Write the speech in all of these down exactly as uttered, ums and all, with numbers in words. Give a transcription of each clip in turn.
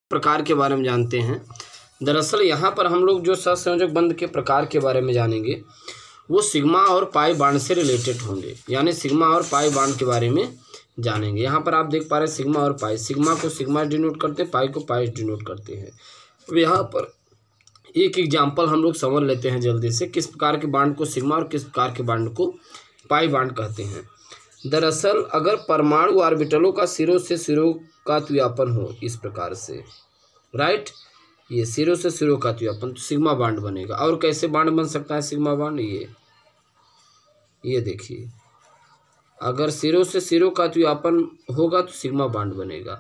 प्रकार के बारे में जानते हैं। दरअसल यहाँ पर हम लोग जो सहसंयोजक बंध के प्रकार के बारे में जानेंगे वो सिग्मा और पाई बांड से रिलेटेड होंगे, यानी सिग्मा और पाई बांड के बारे में जानेंगे। यहाँ पर आप देख पा रहे हैं सिग्मा और पाई, सिग्मा को सिग्मा डिनोट करते हैं, पाई को पाई डिनोट करते हैं। अब यहाँ पर एक एग्जाम्पल हम लोग समझ लेते हैं जल्दी से, किस प्रकार के बांड को सिग्मा और किस प्रकार के बांड को पाई बांड कहते हैं। दरअसल अगर परमाणु ऑर्बिटलों का सिरों से सिरों का व्यापन हो इस प्रकार से, राइट, ये सिरों से सिरों का व्यापन, तो सिग्मा बांड बनेगा। और कैसे बांड बन सकता है सिग्मा बांड, ये ये देखिए, अगर सिरों से सिरों का व्यापन होगा तो सिग्मा बांड बनेगा,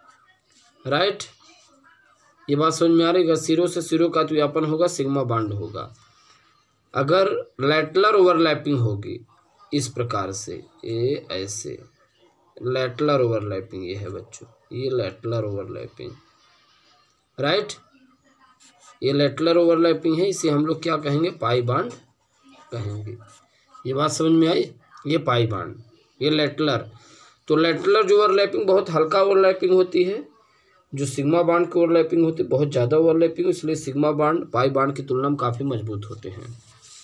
राइट। ये बात समझ में आ रही है, सिरों से सिरों का व्यापन होगा सिग्मा बांड होगा। अगर लैटरल ओवरलैपिंग होगी इस प्रकार से, ये ऐसे लैटरल ओवरलैपिंग, ये है बच्चों, ये लैटरल ओवरलैपिंग, राइट, ये लैटरल ओवरलैपिंग है, इसे हम लोग क्या कहेंगे, पाई बांड कहेंगे। ये बात समझ में आई, ये पाई बांड, ये लैटरल। तो लैटरल जो ओवरलैपिंग बहुत हल्का ओवरलैपिंग होती है, जो सिग्मा बांड की ओवरलैपिंग होती है बहुत ज़्यादा ओवरलैपिंग, इसलिए सिग्मा बांड पाई बांड की तुलना में काफ़ी मजबूत होते हैं।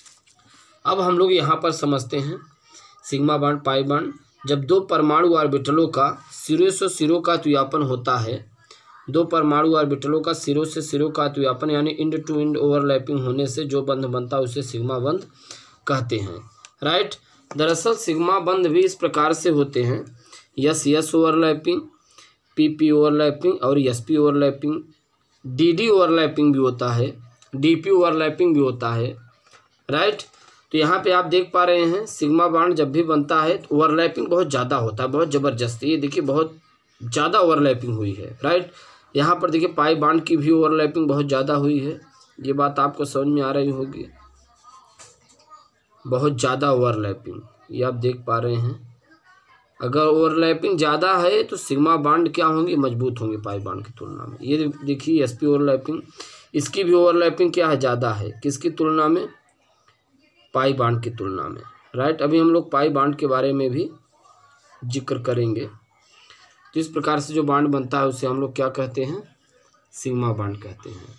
अब हम लोग यहाँ पर समझते हैं सिग्मा बांड पाई बांड। जब दो परमाणु ऑर्बिटलों का सिरों से सिरों का व्यापन होता है, दो परमाणु ऑर्बिटलों का सिरों से सिरों का व्यापन यानी इंड टू इंड ओवरलैपिंग होने से जो बंध बनता है उसे सिग्मा बंध कहते हैं, राइट। दरअसल सिग्मा बंध भी इस प्रकार से होते हैं, S S overlapping, P P overlapping और S P overlapping, D D overlapping भी होता है, डी पी ओवरलैपिंग भी होता है, राइट। तो यहाँ पे आप देख पा रहे हैं सिग्मा बांड जब भी बनता है तो ओवरलैपिंग बहुत ज़्यादा होता है, बहुत ज़बरदस्त। ये देखिए बहुत ज़्यादा ओवरलैपिंग हुई है, राइट। यहाँ पर देखिए पाई बांड की भी ओवरलैपिंग बहुत ज़्यादा हुई है, ये बात आपको समझ में आ रही होगी, बहुत ज़्यादा ओवरलैपिंग, ये आप देख पा रहे हैं। अगर ओवरलैपिंग ज़्यादा है तो सिग्मा बांड क्या होंगे, मजबूत होंगे पाई बांड की तुलना में। ये देखिए एस पी ओवरलैपिंग, इसकी भी ओवरलैपिंग क्या है, ज़्यादा है, किसकी तुलना में, पाई बांड की तुलना में, राइट। अभी हम लोग पाई बांड के बारे में भी जिक्र करेंगे। तो इस प्रकार से जो बांड बनता है उसे हम लोग क्या कहते हैं, सिग्मा बांड कहते हैं।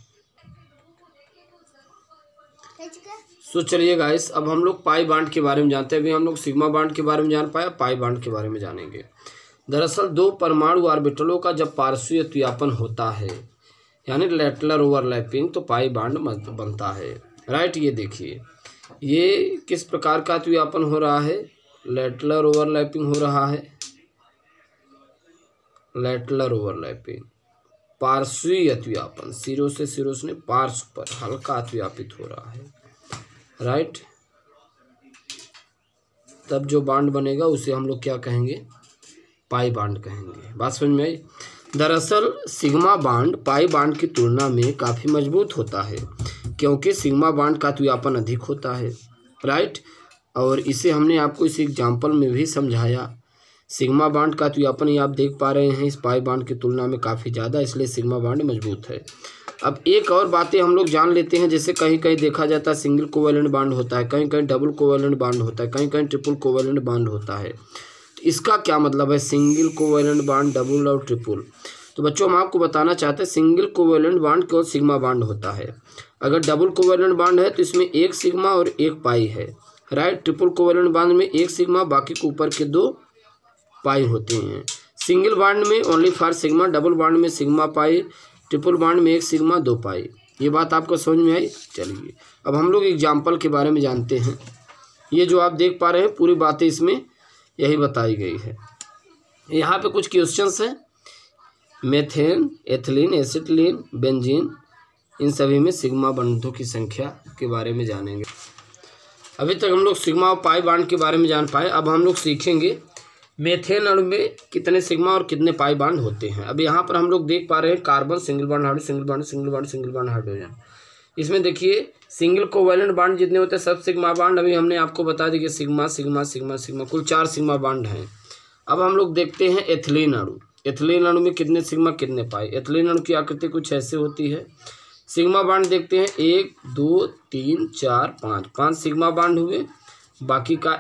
सो चलिए गाइस, अब हम लोग पाई बांड के बारे में जानते हैं। अभी हम लोग सिग्मा बांड के बारे में जान पाए, पाई बांड के बारे में जानेंगे। दरअसल दो परमाणु ऑर्बिटलों का जब पार्श्वीय व्यापन होता है यानी लैटरल ओवरलैपिंग, तो पाई बांड बनता है, राइट। ये देखिए ये किस प्रकार का व्यापन हो रहा है, लैटरल ओवरलैपिंग हो रहा है, लैटरल ओवरलैपिंग, पार्श्वीय व्यापन, सिरों से सिरों से पार्श्व पर हल्का व्यापित हो रहा है, राइट। तब जो बांड बनेगा उसे हम लोग क्या कहेंगे, पाई बांड कहेंगे। बात समझ में आई। दरअसल सिग्मा बांड पाई बांड की तुलना में काफ़ी मजबूत होता है, क्योंकि सिग्मा बांड का व्यापन अधिक होता है, राइट। और इसे हमने आपको इस एग्जाम्पल में भी समझाया। सिग्मा बांड का व्यापन ये आप देख पा रहे हैं इस पाई बांड की तुलना में काफ़ी ज़्यादा, इसलिए सिग्मा बांड मजबूत है। अब एक और बातें हम लोग जान लेते हैं, जैसे कहीं कहीं देखा जाता है सिंगल कोवैलेंट बांड होता है, कहीं कहीं डबल कोवैलेंट बांड होता है, कहीं कहीं ट्रिपल कोवैलेंट बांड होता है। तो इसका क्या मतलब है, सिंगल कोवैलेंट बांड, डबल और ट्रिपल। तो बच्चों हम आपको बताना चाहते हैं सिंगल कोवैलेंट बांड केवल सिग्मा बांड होता है। अगर डबल कोवैलेंट बांड है तो इसमें एक सिग्मा और एक पाई है, राइट। ट्रिपल कोवैलेंट बांड में एक सिग्मा, बाकी के ऊपर के दो पाई होते हैं। सिंगल बांड में only for sigma, double bond में सिग्मा पाई, ट्रिपल बांड में एक सिग्मा दो पाई। ये बात आपको समझ में आई। चलिए अब हम लोग एग्जाम्पल के बारे में जानते हैं। ये जो आप देख पा रहे हैं पूरी बातें इसमें यही बताई गई है। यहाँ पे कुछ क्वेश्चंस हैं, मेथेन, एथिलीन, एसिटिलीन, बेंजीन, इन सभी में सिग्मा बंधों की संख्या के बारे में जानेंगे। अभी तक हम लोग सिग्मा और पाई बांड के बारे में जान पाए, अब हम लोग सीखेंगे मेथेन अणु में कितने सिग्मा और कितने पाई बांड होते हैं। अब यहाँ पर हम लोग देख पा रहे हैं carbon single bond hydrogen, single bond single bond single bond hydrogen. इसमें देखिए सिंगल कोवैलेंट बांड जितने होते हैं सब सिग्मा बांड, अभी हमने आपको बता दिया सिग्मा सिग्मा सिग्मा सिग्मा, कुल चार सिग्मा बांड हैं। अब हम लोग देखते हैं एथिलीन अणु। एथिलीन अणु में कितने सिग्मा कितने पाई। एथिलीन अणु की आकृति कुछ ऐसे होती है। सिग्मा बांड देखते हैं, एक दो तीन चार पाँच, पाँच सिग्मा बांड हुए, बाकी का